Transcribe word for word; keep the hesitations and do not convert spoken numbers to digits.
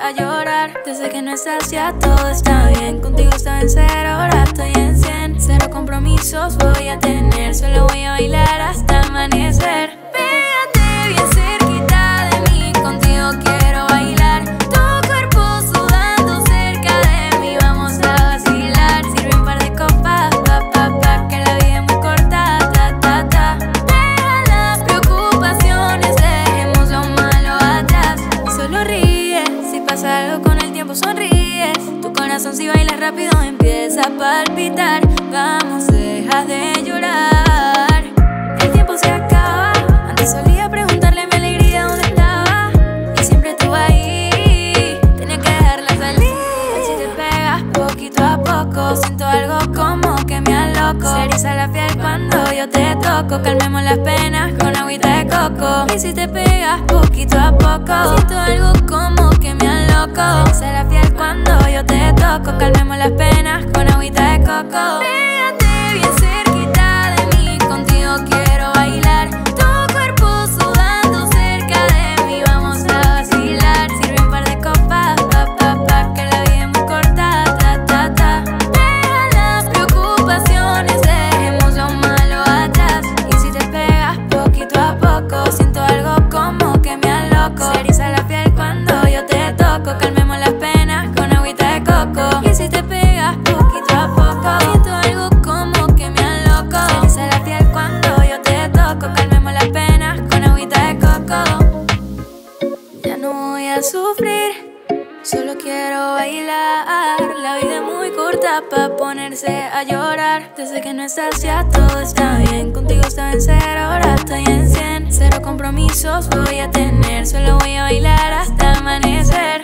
a llorar. Desde que no estás ya todo está bien. Contigo estaba en cero, ahora estoy en cien. Cero compromisos voy a tener, solo voy a bailar hasta amanecer. Pégate bien cerquita de mí, contigo quiero bailar. Tu cuerpo sudando cerca de mí, vamos a vacilar. Sirve un par de copas, pa, pa, pa, que la vida es muy corta, ta, ta, ta. Deja las preocupaciones, dejemos lo malo atrás. Solo ríe, si pasa algo con el tiempo sonríes. Tu corazón si baila rápido empieza a palpitar. Vamos, deja de llorar. El tiempo se acaba. Antes solía preguntarle a mi alegría dónde estaba, y siempre estuvo ahí, tenía que dejarla salir. Si te pegas poquito a poco, siento algo como que me aloco. Se eriza la piel cuando yo te toco, calmemos las penas con agüita de coco. Y si te pegas poquito a poco, siento algo como que me aloco. Se eriza la piel cuando yo te toco, calmemos las penas con agüita de coco. Pégate bien cerquita de mí, contigo quiero bailar. Tu cuerpo sudando cerca de mí, vamos a vacilar. Sirve un par de copas, pa, pa, pa, que la vida es muy corta, ta, ta, ta. Deja las preocupaciones, dejemos lo malo atrás. Y si te pegas poquito a poco, siento algo como que me aloco. Se eriza la piel cuando yo te toco, calmemos las penas con agüita de coco. Y si te pegas poquito a poco, siento algo como que me aloco. Se eriza la piel cuando yo te toco, calmemos las penas con agüita de coco. Ya no voy a sufrir, solo quiero bailar. La vida es muy corta pa' ponerse a llorar. Desde que no estás ya todo está bien. Contigo estaba en cero, ahora estoy en cien. Cero compromisos voy a tener, solo voy a bailar hasta amanecer.